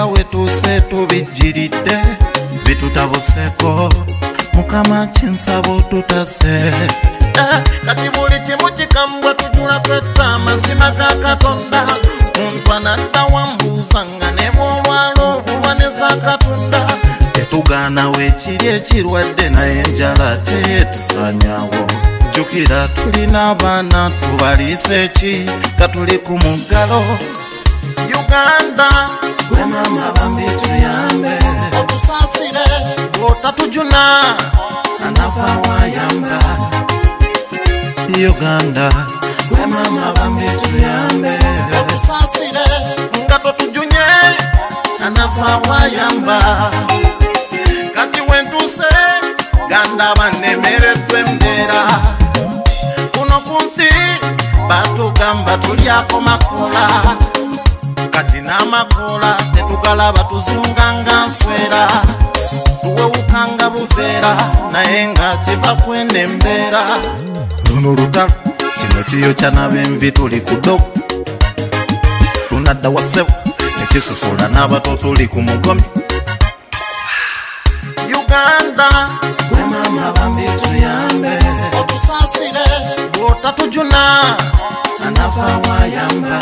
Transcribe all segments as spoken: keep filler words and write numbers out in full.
era wetuse tubijiridde bitutabuseko mukama kinsabo tutase kati buli kimu kikambwa tujula kwetta amazima ga Katonda muntu anadda wambuuza nga ne bwolwala obulwanisa Katonda tetugaana weekiri ekirwadde naye enjala teyetusanyawo jjukira tulina abaana tubaliisa eki nga tuli ku muggalo Uganda gwe mama bambi tuyambe otusaasire bw'otatujuna anafa wayamba Uganda gwe mama bambi tuyambe otusaasire nga totujunye anafa wayamba kati wentuse ganda banemereddwa embeera kuno ku nsi batugamba tulyako makola kati n'amakola tetugalaba tuzunganga nswera tuwewukanga bufeera naye nga kiva kwenda embeera luno olutalo kino kiyokya n'ab'envi tuli ku ddobo tunadda wasebo nekisusola n'abato tuli ku mugomi Uganda gwe mama bambi tuyambe otusaasire bw'otatujuna anafa wayamba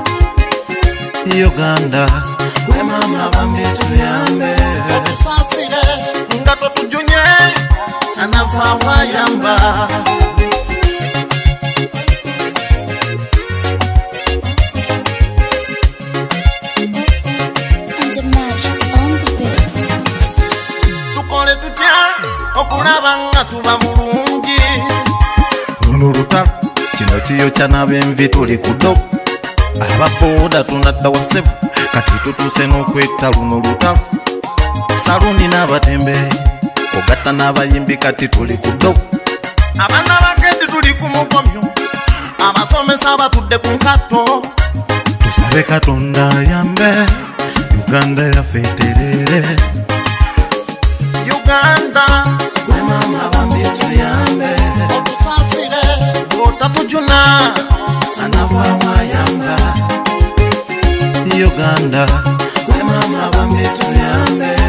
Uganda gwe mama bambi tuyambe otusaasire nga totujunye anafa wayamba tukole tutya okulaba nga tuba mulungi luno olutalo kino kiyokya n'ab'envi tuli ku ddobo ababoda tunadda wasebo kati tutuuse n'okwetta luno olutalo saluni n'abatembeeyi ogatta n'abayimbi kati tuli ku ddobo abaana bakeeti tuli ku mugomyo abasomesa batudde ku nkato tusabe Katonda ayambe Uganda yaffe eterere Uganda gwe mama bambi tuyambe otusaasire bw'otatujuna anafa wayamba Uganda gwe mama bambi tuyambe